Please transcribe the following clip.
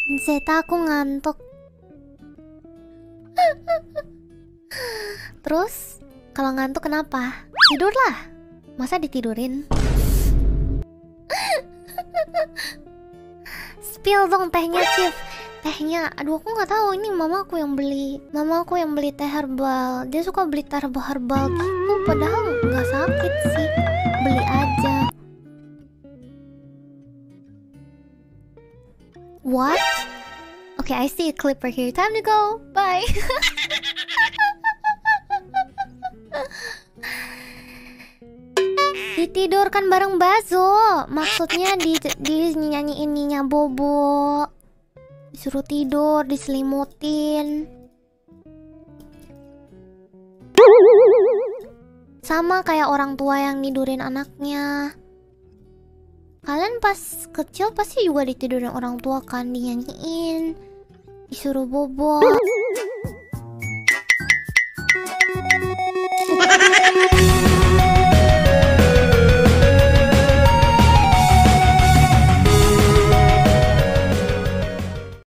Zeta, aku ngantuk. Terus, kalau ngantuk kenapa? Tidurlah. Masa ditidurin? Spill dong tehnya, Chief. Tehnya, aduh aku nggak tahu, ini mama aku yang beli. Mama aku yang beli teh herbal. Dia suka beli teh herbal gitu, padahal nggak sakit sih. Beli aja. What? Okay, I see a clipper here. Time to go. Bye. Ditidurkan bareng Bazo. Maksudnya di nyanyiin Nyinya Bobo. Disuruh tidur, diselimutin. Sama kayak orang tua yang nidurin anaknya. Kalian pas kecil pasti juga ditidurin orang tua kan, dinyanyiin, disuruh bobo.